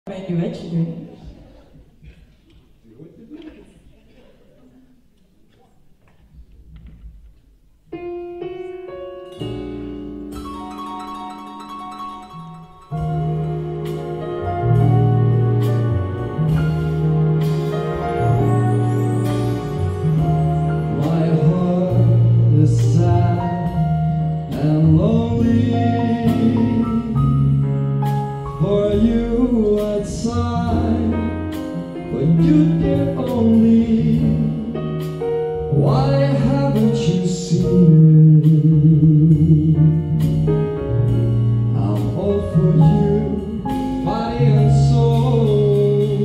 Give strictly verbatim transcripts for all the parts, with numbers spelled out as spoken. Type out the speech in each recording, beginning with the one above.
Mijn duetje doen. My heart is sad and lonely. For you I'd sigh, but you get only. Why haven't you seen it? I'm all for you, body and soul.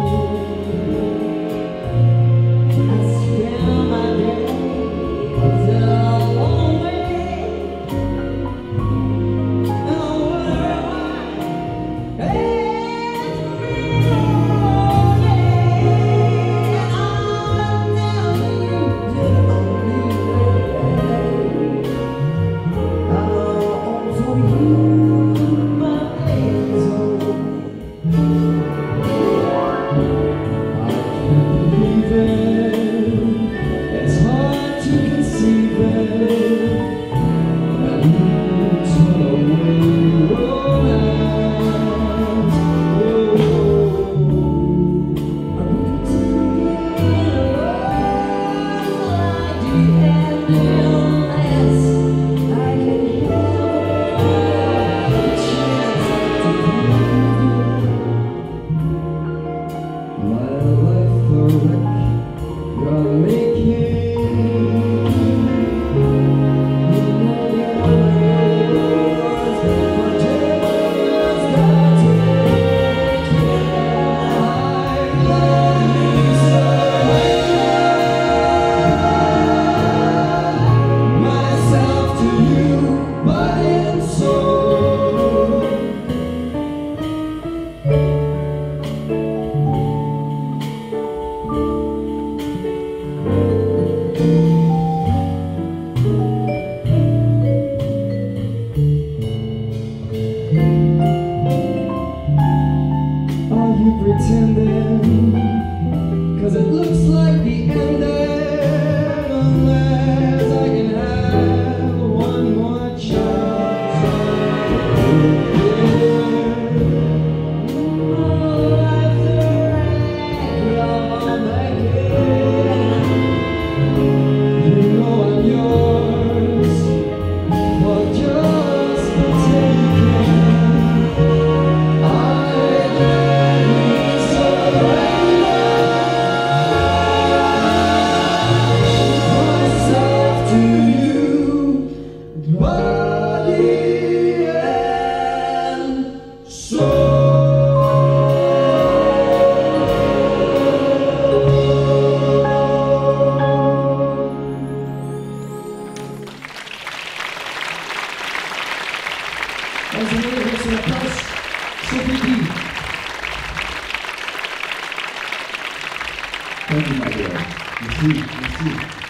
I spend my days in a long way, and I wonder why. Hey, oh yeah, and I'm telling you, you're only lady. I'm all for you, my angel. I can't believe it. It's hard to conceive it. That you turn away romance. Oh, I put together like the endless. I can have a chance to prove my life a wreck you're making. You know that I'm yours, but just got to take it. I gladly surrender myself to you, body and soul. Are you pretending? 'Cause it looks like the ending, unless I can have one more chance. Oh, life's a wreck, I'm making. You know I'm yours for just the taking. I gladly surrender myself to you, body and soul. Dames en heren, voor zijn applaus, Sophie D. Thank you, my dear. Merci, merci.